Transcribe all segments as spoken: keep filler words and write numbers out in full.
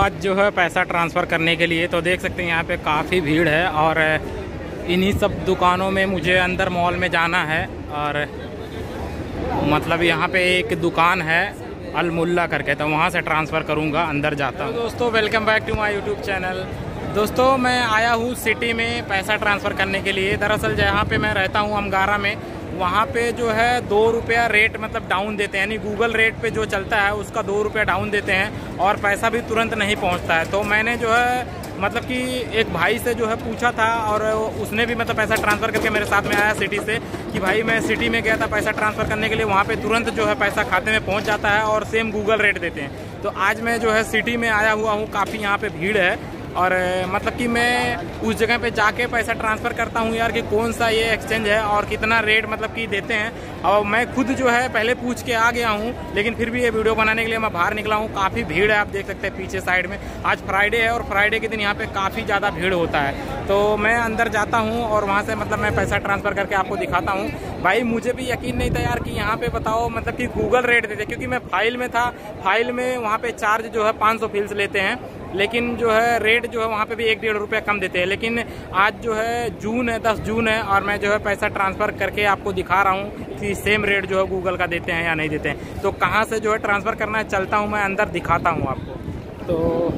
आज जो है पैसा ट्रांसफ़र करने के लिए। तो देख सकते हैं यहाँ पे काफ़ी भीड़ है और इन्हीं सब दुकानों में मुझे अंदर मॉल में जाना है। और मतलब यहाँ पे एक दुकान है अलमुल्ला करके, तो वहाँ से ट्रांसफ़र करूँगा, अंदर जाता हूँ। तो दोस्तों welcome back to my YouTube channel. दोस्तों मैं आया हूँ सिटी में पैसा ट्रांसफ़र करने के लिए। दरअसल जहाँ पे मैं रहता हूँ अमगारा में, वहाँ पे जो है दो रुपया रेट मतलब डाउन देते हैं, यानी गूगल रेट पे जो चलता है उसका दो रुपया डाउन देते हैं और पैसा भी तुरंत नहीं पहुँचता है। तो मैंने जो है मतलब कि एक भाई से जो है पूछा था और उसने भी मतलब पैसा ट्रांसफ़र करके मेरे साथ में आया सिटी से कि भाई मैं सिटी में गया था पैसा ट्रांसफ़र करने के लिए, वहाँ पे तुरंत जो है पैसा खाते में पहुँच जाता है और सेम गूगल रेट देते हैं। तो आज मैं जो है सिटी में आया हुआ हूँ, काफ़ी यहाँ पे भीड़ है और मतलब कि मैं उस जगह पे जाके पैसा ट्रांसफ़र करता हूँ यार कि कौन सा ये एक्सचेंज है और कितना रेट मतलब कि देते हैं। और मैं खुद जो है पहले पूछ के आ गया हूँ, लेकिन फिर भी ये वीडियो बनाने के लिए मैं बाहर निकला हूँ। काफ़ी भीड़ है, आप देख सकते हैं पीछे साइड में। आज फ्राइडे है और फ्राइडे के दिन यहाँ पे काफ़ी ज़्यादा भीड़ होता है। तो मैं अंदर जाता हूँ और वहाँ से मतलब मैं पैसा ट्रांसफ़र करके आपको दिखाता हूँ। भाई मुझे भी यकीन नहीं था यार कि यहाँ पे बताओ मतलब कि गूगल रेट देते, क्योंकि मैं फाइल में था, फाइल में वहाँ पे चार्ज जो है पाँच सौ फील्स लेते हैं, लेकिन जो है रेट जो है वहाँ पे भी एक डेढ़ रुपया कम देते हैं। लेकिन आज जो है जून है, दस जून है और मैं जो है पैसा ट्रांसफ़र करके आपको दिखा रहा हूँ कि सेम रेट जो है गूगल का देते हैं या नहीं देते हैं। तो कहाँ से जो है ट्रांसफ़र करना है चलता हूँ मैं अंदर, दिखाता हूँ आपको। तो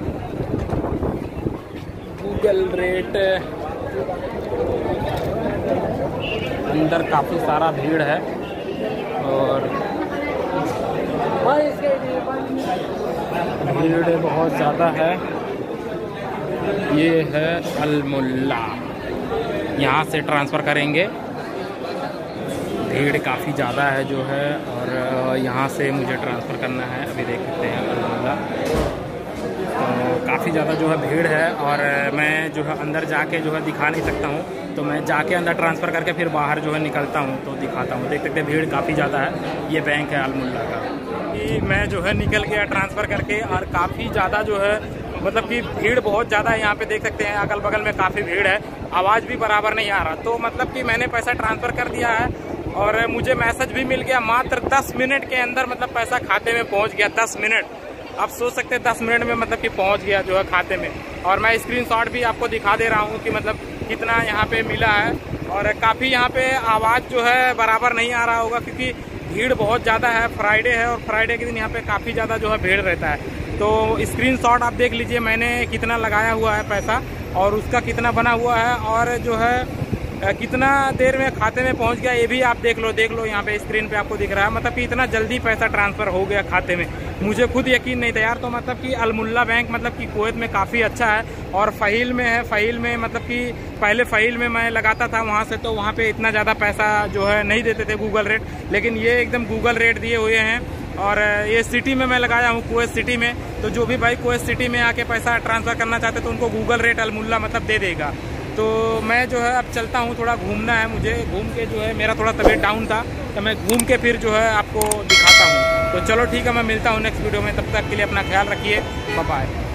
गूगल रेट अंदर काफ़ी सारा भीड़ है और भीड़ बहुत ज़्यादा है। ये है अलमुल्ला, यहाँ से ट्रांसफ़र करेंगे। भीड़ काफ़ी ज़्यादा है जो है और यहाँ से मुझे ट्रांसफ़र करना है। अभी देख सकते हैं अलमुल्ला, तो काफ़ी ज़्यादा जो है भीड़ है और मैं जो है अंदर जाके जो है दिखा नहीं सकता हूँ। तो मैं जाके अंदर ट्रांसफ़र करके फिर बाहर जो है निकलता हूँ तो दिखाता हूँ। देख सकते हैं भीड़ काफ़ी ज़्यादा है। ये बैंक है अलमुल्ला का। कि मैं जो है निकल गया ट्रांसफ़र करके और काफ़ी ज़्यादा जो है मतलब कि भीड़ बहुत ज़्यादा है। यहाँ पे देख सकते हैं अगल बगल में काफ़ी भीड़ है, आवाज़ भी बराबर नहीं आ रहा। तो मतलब कि मैंने पैसा ट्रांसफ़र कर दिया है और मुझे मैसेज भी मिल गया। मात्र दस मिनट के अंदर मतलब पैसा खाते में पहुँच गया। दस मिनट, आप सोच सकते हैं दस मिनट में मतलब कि पहुँच गया जो है खाते में। और मैं स्क्रीनशॉट भी आपको दिखा दे रहा हूँ कि मतलब कितना यहाँ पे मिला है। और काफ़ी यहाँ पे आवाज़ जो है बराबर नहीं आ रहा होगा क्योंकि भीड़ बहुत ज़्यादा है। फ्राइडे है और फ्राइडे के दिन यहाँ पे काफ़ी ज़्यादा जो है भीड़ रहता है। तो स्क्रीनशॉट आप देख लीजिए मैंने कितना लगाया हुआ है पैसा और उसका कितना बना हुआ है और जो है कितना देर में खाते में पहुंच गया, ये भी आप देख लो। देख लो यहाँ पे स्क्रीन पे आपको दिख रहा है मतलब कि इतना जल्दी पैसा ट्रांसफ़र हो गया खाते में। मुझे खुद यकीन नहीं था यार। तो मतलब कि अलमुल्ला बैंक मतलब कि कुवैत में काफ़ी अच्छा है और फ़हील में है। फ़हील में मतलब कि पहले फ़हील में मैं लगाता था वहाँ से, तो वहाँ पे इतना ज़्यादा पैसा जो है नहीं देते थे गूगल रेट, लेकिन ये एकदम गूगल रेट दिए हुए हैं। और ये सिटी में मैं लगाया हूँ, कुवैत सिटी में। तो जो भी भाई कुवैत सिटी में आके पैसा ट्रांसफ़र करना चाहते तो उनको गूगल रेट अलमुल्ला मतलब दे देगा। तो मैं जो है अब चलता हूँ, थोड़ा घूमना है मुझे। घूम के जो है मेरा थोड़ा तबीयत डाउन था तो मैं घूम के फिर जो है आपको दिखाता हूँ। तो चलो ठीक है, मैं मिलता हूँ नेक्स्ट वीडियो में। तब तक के लिए अपना ख्याल रखिए, बाय बाय।